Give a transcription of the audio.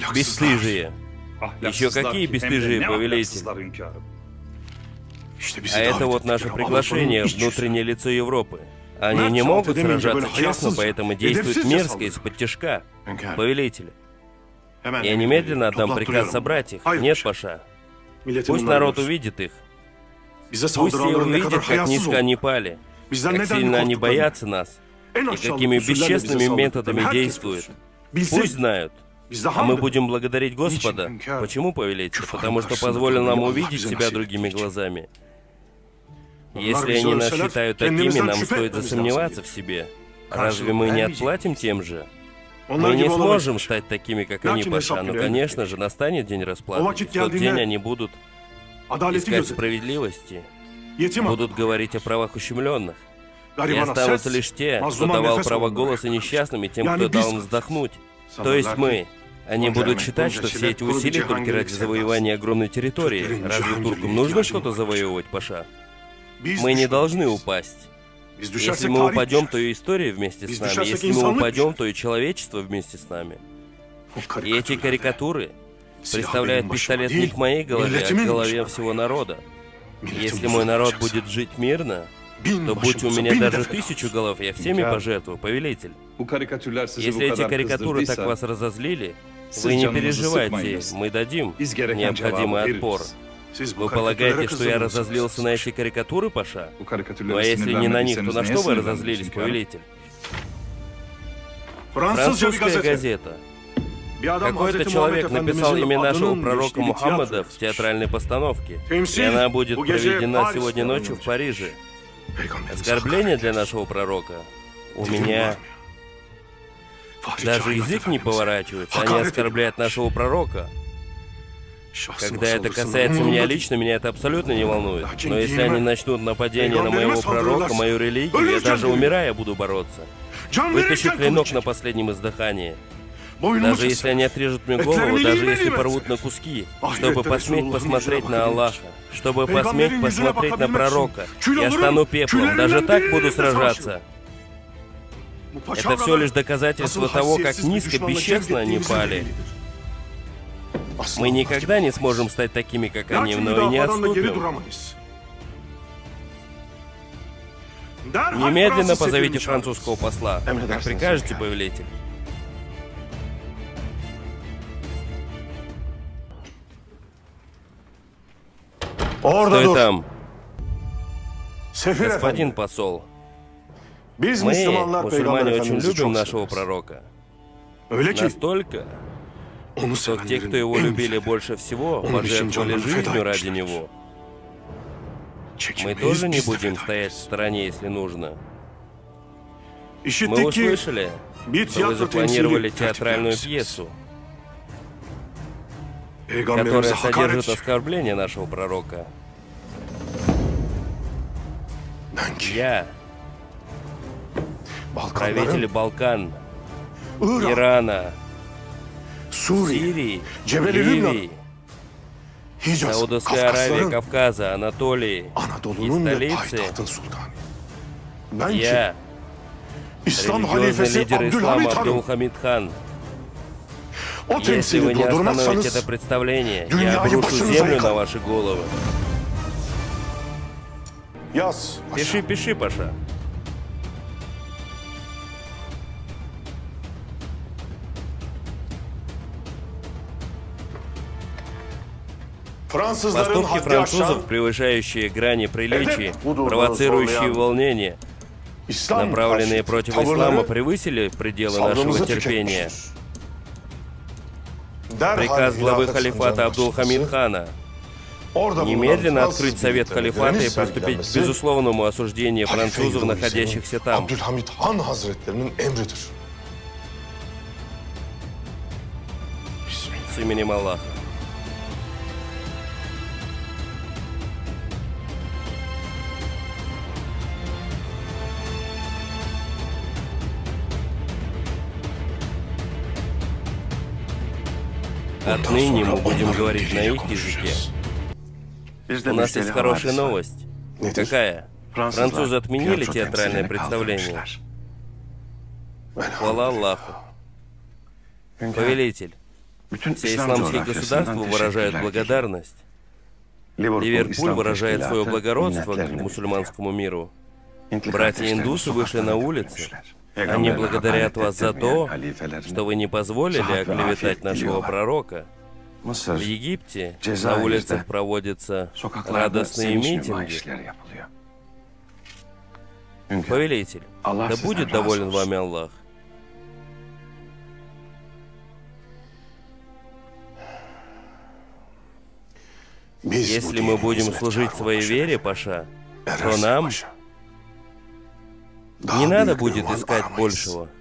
Бесстыжие. Еще какие бесстыжие, повелитель? А это вот наше приглашение, внутреннее лицо Европы. Они не могут сражаться честно, поэтому действуют мерзко, из-под тишка. Повелитель. Я немедленно отдам приказ собрать их. Нет, паша. Пусть народ увидит их. Пусть все увидят, как низко они пали, как сильно они боятся нас, и какими бесчестными методами действуют. Пусть знают. А мы будем благодарить Господа. Почему, повелитель? Потому что позволил нам увидеть себя другими глазами. Если они нас считают такими, нам стоит засомневаться в себе. Разве мы не отплатим тем же? Мы не сможем стать такими, как они, паша, но, конечно же, настанет день расплаты. В тот день они будут искать справедливости, будут говорить о правах ущемленных. И останутся лишь те, кто давал право голоса несчастным и тем, кто дал им вздохнуть. То есть мы. Они будут считать, что все эти усилия только ради завоевания огромной территории. Разве туркам нужно что-то завоевывать, паша? Мы не должны упасть. Если мы упадем, то и история вместе с нами. Если мы упадем, то и человечество вместе с нами. И эти карикатуры представляют пистолет не к моей голове, а к голове всего народа. Если мой народ будет жить мирно, то будь у меня даже 1000 голов, я всеми пожертвую, повелитель. Если эти карикатуры так вас разозлили, вы не переживайте, мы дадим необходимый отпор. Вы полагаете, что я разозлился на эти карикатуры, паша? Ну а если не на них, то на что вы разозлились, повелитель? Французская газета. Какой-то человек написал имя нашего пророка Мухаммада в театральной постановке, и она будет проведена сегодня ночью в Париже. Оскорбление для нашего пророка. У меня даже язык не поворачивается, они оскорбляют нашего пророка. Когда это касается меня лично, меня это абсолютно не волнует. Но если они начнут нападение на моего пророка, мою религию, я даже умирая буду бороться. Вытащу клинок на последнем издыхании. Даже если они отрежут мне голову, даже если порвут на куски, чтобы посметь посмотреть на Аллаха, чтобы посметь посмотреть на пророка, я стану пеплом, даже так буду сражаться. Это все лишь доказательство того, как низко, бесчестно они пали. Мы никогда не сможем стать такими, как они, но и не отступим. Немедленно позовите французского посла. Как прикажете, повелитель. Стой там. Господин посол, мы, мусульмане, очень любим нашего пророка. Настолько, что те, кто его любили больше всего, пожертвовали жизнью ради него. Мы тоже не будем стоять в стороне, если нужно. Мы услышали, что вы запланировали театральную пьесу, которая содержит оскорбление нашего пророка. Я, правители Балкан, Ирана, Сирии, Ливии, Саудовской Аравии, Кавказа, Анатолии и столицы, я, религиозный лидер ислама Абдул-Хамид хан. Если вы не остановите это представление, я обрушу землю на ваши головы. Пиши, пиши, паша. Поступки французов, превышающие грани приличий, провоцирующие волнения, направленные против ислама, превысили пределы нашего терпения. Приказ главы халифата Абдул-Хамид хана немедленно открыть совет халифата и приступить к безусловному осуждению французов, находящихся там. С именем Аллаха. Отныне мы будем говорить на их языке. У нас есть хорошая новость. Какая? Французы отменили театральное представление. Хвала Аллаху. Повелитель, Все исламские государства выражают благодарность. Ливерпуль выражает свое благородство к мусульманскому миру. Братья-индусы вышли на улицы. Они благодарят вас за то, что вы не позволили оклеветать нашего пророка. В Египте на улицах проводятся радостные митинги. Повелитель, да будет доволен вами Аллах. Если мы будем служить своей вере, Паша, то нам не надо будет искать большего.